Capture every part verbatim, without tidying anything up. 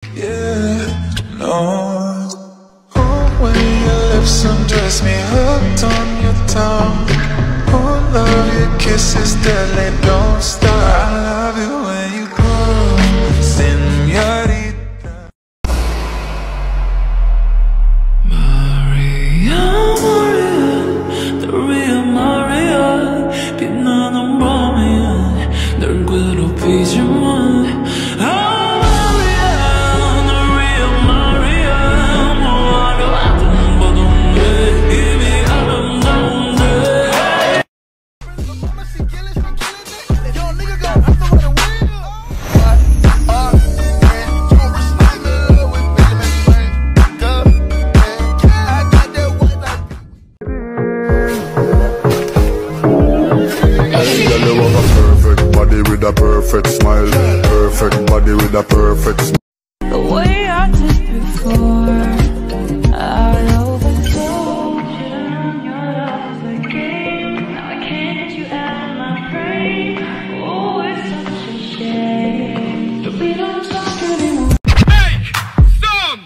Yeah, no. Oh, when your lips undress me, hooked on your tongue. Oh, love your kisses, deadly, don't stop. I love it when you call, señorita. Maria, Maria, the real Maria. 빛나는 밤이야, 널 괴롭히지만. With a perfect smile, perfect body with a perfect smile. The way I did before, I overtold you. Your love's a game. Now I can't get you out of my brain. Oh, it's such a shame that we don't talk anymore. Make some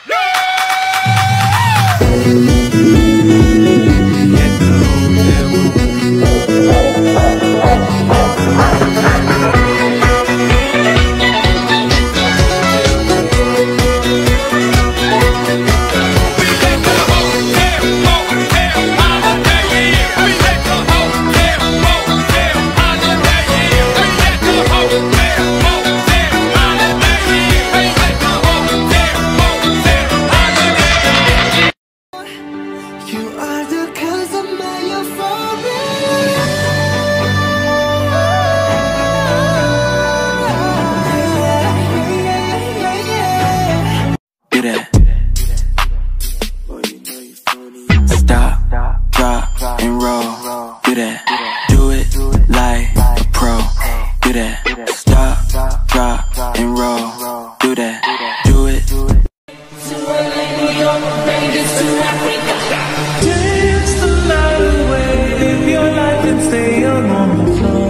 stop, drop, and roll. Do that. Do it like a pro. Do that. Stop, drop, and roll. Do that. Do it. Dance the night away, live your life and stay young on the floor.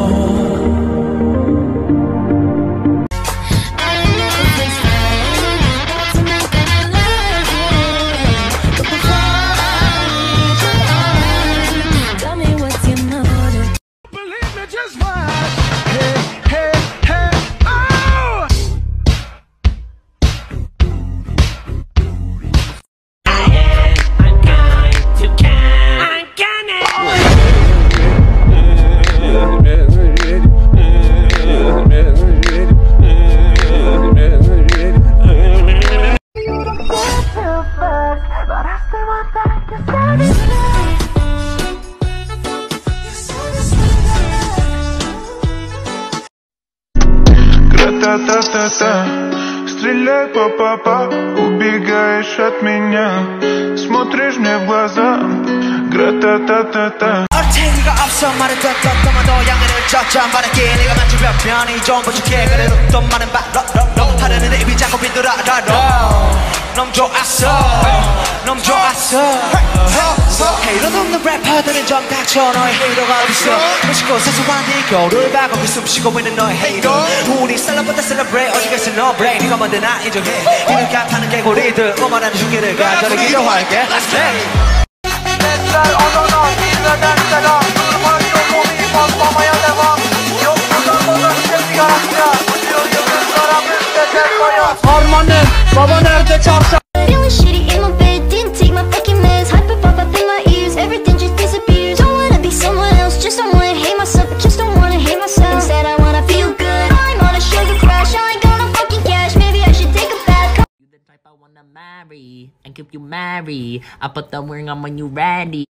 Та-та-та-та, стреляй, па-па-па, убегаешь от меня, смотришь мне в глаза, гра-та-та-та-та. 얼탱이가 없어 말을 듣던 너만 더 양해를 쫓아 말할게 내가 만질 몇 편이 좀 부족해 그래도 또 많은 바로로로 하려는 내 입이 자꾸 비뚤어라로 너무 좋았어 너무 좋았어 헤이로도 없는 래퍼들은 좀 닥쳐 너의 헤이로가 어딨어 멋있고 사소한 네 겨울을 바꿔 숨쉬고 있는 너의 헤이로 우리 셀럽보다 셀러브레이트 어디겠어 no break 네가 뭔데 나 인정해 이는 값하는 개구리들 오만한 흉기를 가져를 기도할게 Let's play 햇살 얻어놔 기다란 사람 두루마리 몸이 뻔뻔하여 대박 욕보다 보다 재미가 아니라 우주역은 사람을 대될 거야 얼마는 법원을 되찾아 Feeling shitty in my bed, didn't take my fucking meds. Hyper pop up in my ears, everything just disappears. Don't wanna be someone else, just don't wanna hate myself. I just don't wanna hate myself. Instead I wanna feel good. I'm on a sugar crash, I ain't got no fucking cash. Maybe I should take a bath. You the type I wanna marry and keep you married. I put the ring on when you ready.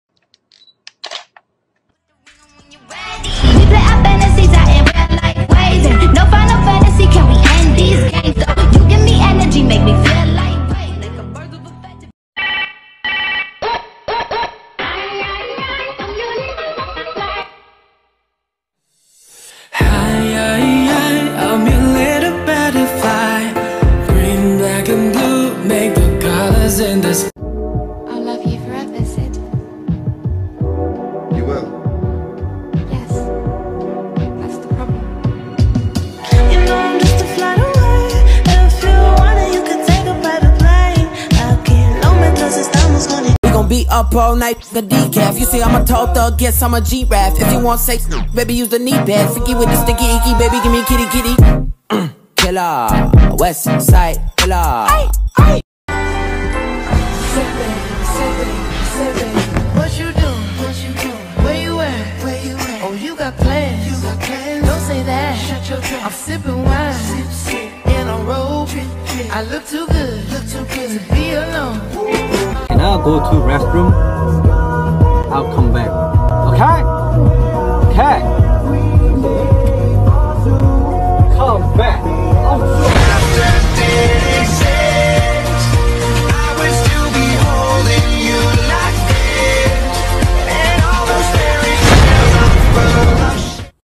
We play our fantasies out in real life ways. No final fantasy, can we end these games? Though you give me energy, make me feel like weight, like a bird of a feather. Hi, hi, hi, I'm your little butterfly. Green, black, and blue make the colors in the sky. I'll love you forever, Sid. be up all night, the decaf. You see, I'm a tall thug, guess I'm a G-Rap. If you want sex, baby, use the knee pad. Freaky with the sticky icky, baby, give me kitty kitty. Mm. Killer, West Side Killer. Aye, aye. What you doing? What you doing? Where you at? Where you at? Oh, you got plans. You got plans. Don't say that. Shut your trap. I'm sipping wine. Sip, sip. In a robe. I look too good. Look too good to be alone. Can I go to restroom? I'll come back. Okay?